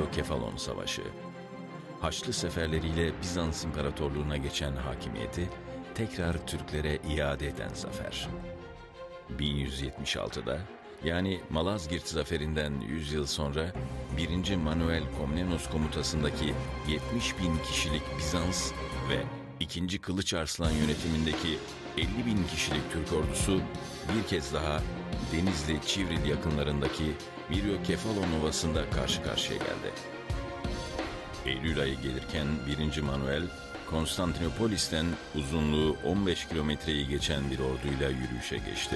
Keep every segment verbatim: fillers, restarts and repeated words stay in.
Miryokefalon Savaşı. Haçlı seferleriyle Bizans İmparatorluğu'na geçen hakimiyeti tekrar Türklere iade eden zafer. bin yüz yetmiş altıda, yani Malazgirt Zaferi'nden yüz yıl sonra birinci. Manuel Komnenos komutasındaki yetmiş bin kişilik Bizans ve ikinci. Kılıç Arslan yönetimindeki elli bin kişilik Türk ordusu bir kez daha Denizli Çivril yakınlarındaki Miryokefalon Ovası'nda karşı karşıya geldi. Eylül ayı gelirken birinci. Manuel, Konstantinopolis'ten uzunluğu on beş kilometreyi geçen bir orduyla yürüyüşe geçti.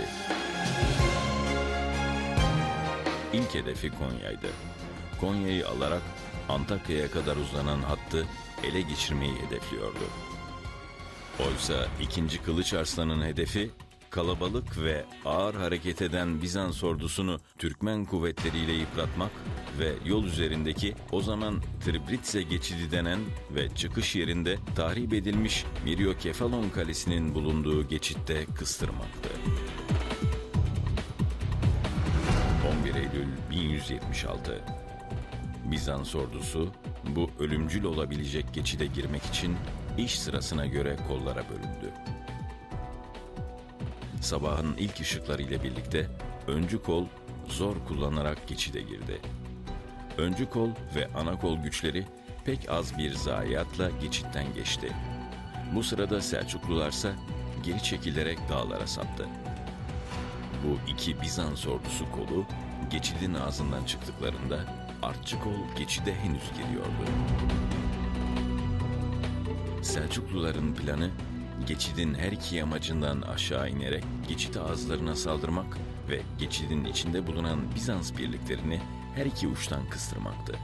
İlk hedefi Konya'ydı. Konya'yı alarak Antakya'ya kadar uzanan hattı ele geçirmeyi hedefliyordu. Oysa ikinci. Kılıç Arslan'ın hedefi, kalabalık ve ağır hareket eden Bizans ordusunu Türkmen kuvvetleriyle yıpratmak ve yol üzerindeki o zaman Tribritze geçidi denen ve çıkış yerinde tahrip edilmiş Miryokefalon Kalesi'nin bulunduğu geçitte kıstırmaktı. on bir Eylül bin yüz yetmiş altı. Bizans ordusu bu ölümcül olabilecek geçide girmek için iş sırasına göre kollara bölündü. Sabahın ilk ışıklarıyla birlikte öncü kol zor kullanarak geçide girdi. Öncü kol ve ana kol güçleri pek az bir zayiatla geçitten geçti. Bu sırada Selçuklularsa geri çekilerek dağlara saptı. Bu iki Bizans ordusu kolu geçidin ağzından çıktıklarında artçı kol geçide henüz giriyordu. Selçukluların planı, geçidin her iki yamacından aşağı inerek geçit ağızlarına saldırmak ve geçidin içinde bulunan Bizans birliklerini her iki uçtan kıstırmaktı.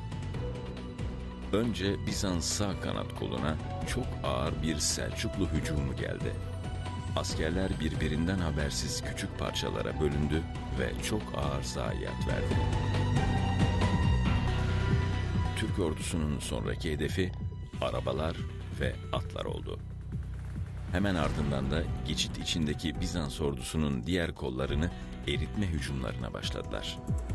Önce Bizans sağ kanat koluna çok ağır bir Selçuklu hücumu geldi. Askerler birbirinden habersiz küçük parçalara bölündü ve çok ağır zayiat verdi. Türk ordusunun sonraki hedefi arabalar ve atlar oldu. Hemen ardından da geçit içindeki Bizans ordusunun diğer kollarını eritme hücumlarına başladılar.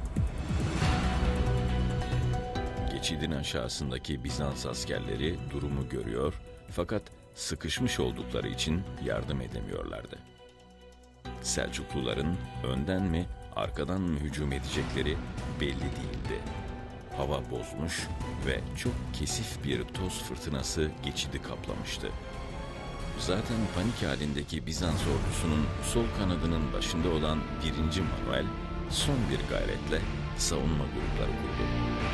Geçidin aşağısındaki Bizans askerleri durumu görüyor fakat sıkışmış oldukları için yardım edemiyorlardı. Selçukluların önden mi arkadan mı hücum edecekleri belli değildi. Hava bozmuş ve çok kesif bir toz fırtınası geçidi kaplamıştı. Zaten panik halindeki Bizans ordusunun sol kanadının başında olan birinci. Manuel son bir gayretle savunma grupları kurdu.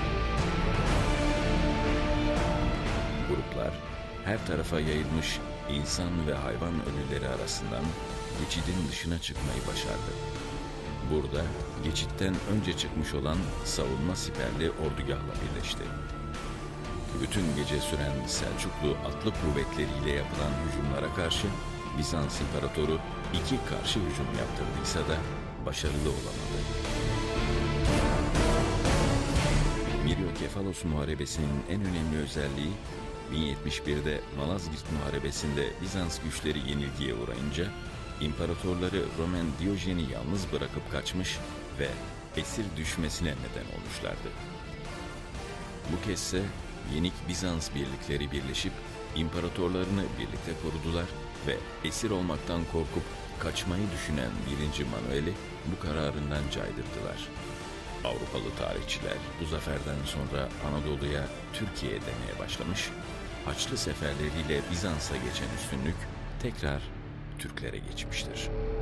Gruplar her tarafa yayılmış insan ve hayvan ölüleri arasından geçidin dışına çıkmayı başardı. Burada geçitten önce çıkmış olan savunma siperli ordugahla birleşti. Bütün gece süren Selçuklu atlı kuvvetleriyle yapılan hücumlara karşı Bizans İmparatoru iki karşı hücum yaptırdıysa da başarılı olamadı. Miryokefalos Muharebesi'nin en önemli özelliği, bin yetmiş birde Malazgirt Muharebesi'nde Bizans güçleri yenilgiye uğrayınca imparatorları Roman Diyojen'i yalnız bırakıp kaçmış ve esir düşmesine neden olmuşlardı. Bu kezde yenik Bizans birlikleri birleşip imparatorlarını birlikte korudular ve esir olmaktan korkup kaçmayı düşünen birinci. Manuel'i bu kararından caydırdılar. Avrupalı tarihçiler bu zaferden sonra Anadolu'ya Türkiye demeye başlamış, Haçlı seferleriyle Bizans'a geçen üstünlük tekrar Türklere geçmiştir.